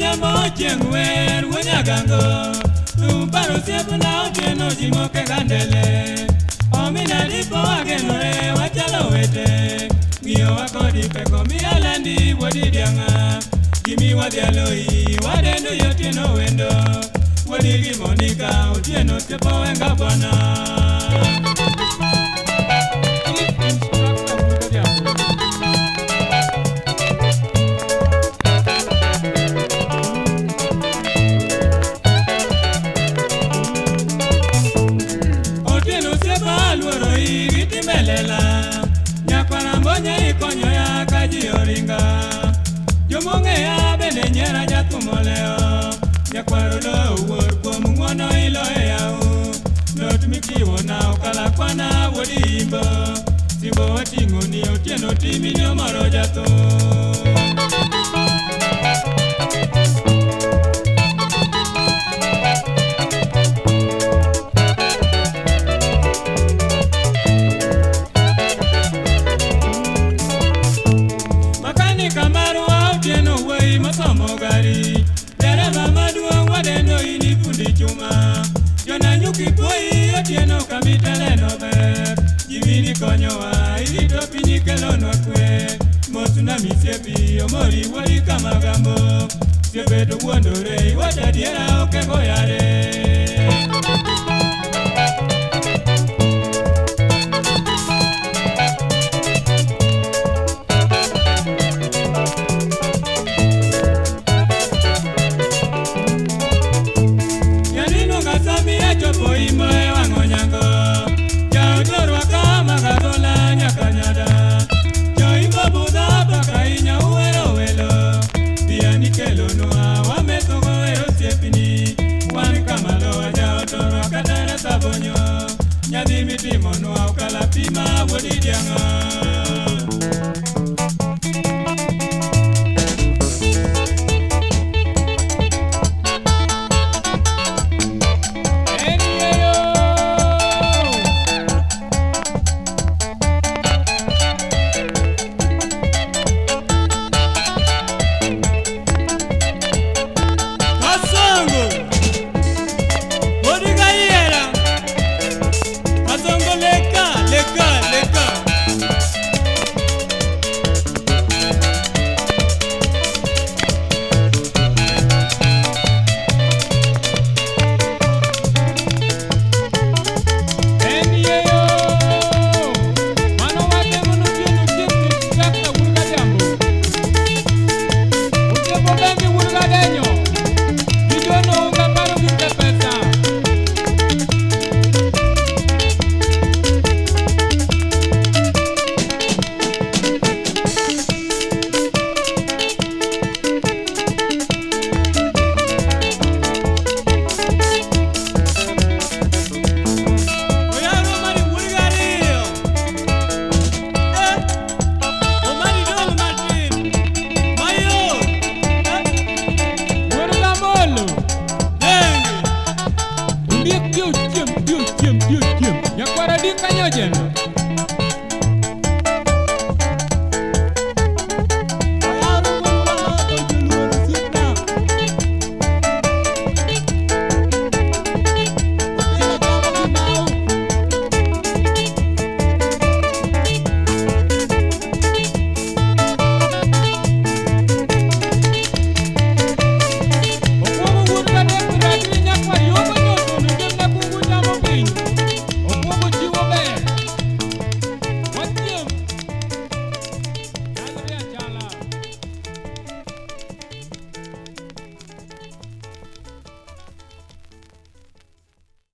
Odhiambo chieng' wer wonyagango Paro siep na otieno jimoke gandele Omina dipo agenore wachalo wete Ng'iyo wakodi peko mialandi wodi dianga Gimi wadhialoi wadendo yotieno wendo Wodi gimonika otieno tepo wenga bwana Konyo ya kaji oringa Jomonge ya bende nyera jatumoleo Nyakwaro lo uwor kwa mungwono ilo yao Not mikiwo na ukala kwa na wodi imbo Simbo watingo ni otieno timi ni omaro jato Tieno kamitele no ber Jimini konyowa Ilito pinyi kelonwa kwe Mosuna misiepi Omori wali kamagambo Siepeto uondore Iwacha diera oke goyare Yanino gasami achopo imoe Nyadhi mitimo nwa ukala pima wodi dianga Yakwara di kanyojen